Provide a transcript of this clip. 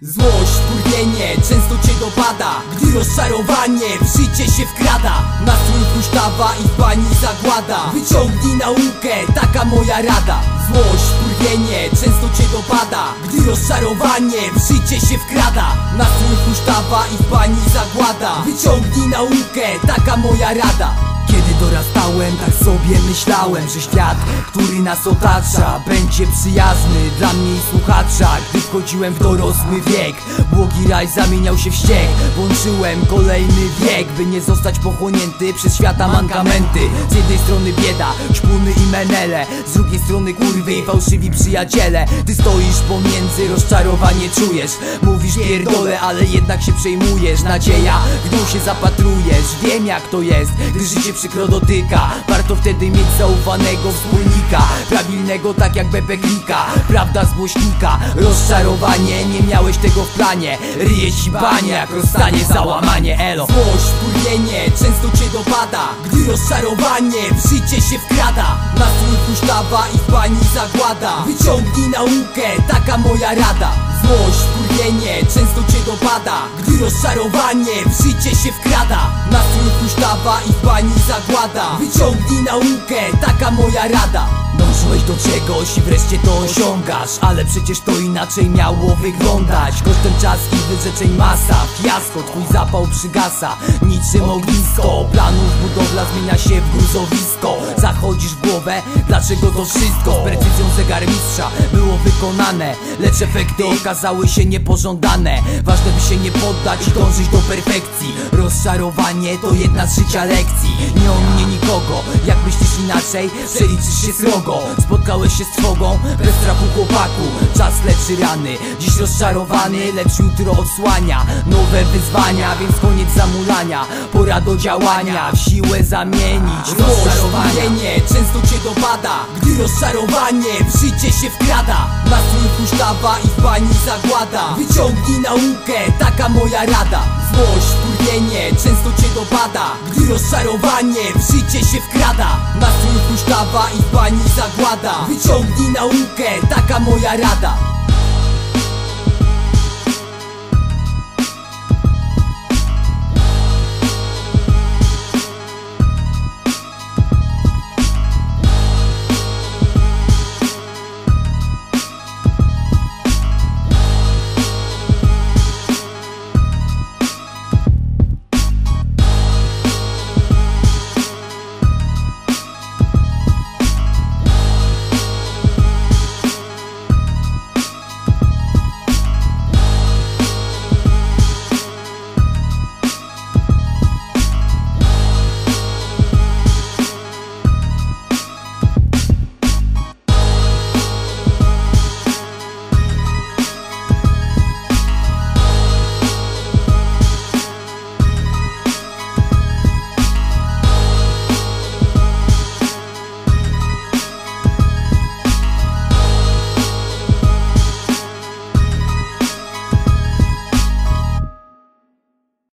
Złość, wkurwienie często cię dopada, gdy rozczarowanie w życie się wkrada. Nastrój huśtawa i w pani zagłada. Wyciągnij naukę, taka moja rada. Złość, wkurwienie często cię dopada, gdy rozczarowanie w życie się wkrada. Nastrój huśtawa i w pani zagłada. Wyciągnij naukę, taka moja rada. Kiedy dorastałem, tak sobie myślałem, że świat, który nas otacza, będzie przyjazny dla mnie i słuchacza. Gdy wchodziłem w dorosły wiek, błogi raj zamieniał się w ściek. Włączyłem kolejny wiek, by nie zostać pochłonięty przez świata mankamenty. Z jednej strony bieda, szpuny i menele, z drugiej strony kurwy i fałszywi przyjaciele. Ty stoisz pomiędzy, rozczarowanie czujesz. Mówisz pierdolę, ale jednak się przejmujesz. Nadzieja, gdy się zapatrujesz. Wiem jak to jest, gdy życie przykro dotyka. Warto wtedy mieć zaufanego wspólnika, prawilnego tak jak Beppe Klika. Prawda z głośnika, rozczarowanie, nie miałeś tego w planie. Ryje ci banie, jak rozstanie załamanie, elo. Złość, wkurwienie często cię dopada, gdy rozczarowanie w życie się wkrada. Nastrój huśtawa i w pani zagłada. Wyciągnij naukę, taka moja rada. Złość, wkurwienie często cię dopada, gdy rozczarowanie w życie się wkrada. Nastrój huśtawa i w pani zagłada. Wyciągnij naukę, taka moja rada. Dążyłeś do czegoś i wreszcie to osiągasz, ale przecież to inaczej miało wyglądać. Kosztem czas i wyrzeczeń masa, fiasko, twój zapał przygasa niczym ognisko. Planów budowla zmienia się w gruzowisko. Zachodzisz w głowę, dlaczego to wszystko z precyzją zegarmistrza było wykonane, lecz efekty okazały się niepożądane. Ważne by się nie poddać i dążyć do perfekcji. Rozczarowanie to jedna z życia lekcji. Nie ominie nikogo, jak myślisz inaczej, przeliczysz się srogo. Spotkałeś się z trwogą, bez strachu chłopaku. Czas leczy rany, dziś rozczarowany, lecz jutro odsłania nowe wyzwania, więc koniec zamulania, pora do działania, w siłę zamienić rozczarowanie. Często cię dopada, gdy rozczarowanie w życie się wkrada. Nastrój huśtawa i w pani zagłada. Wyciągnij naukę, taka moja rada. Złość, wkurwienie często cię dopada, gdy rozczarowanie w życie się wkrada. Nastrój huśtawa i w pani zagłada. Wyciągnij naukę, taka moja rada.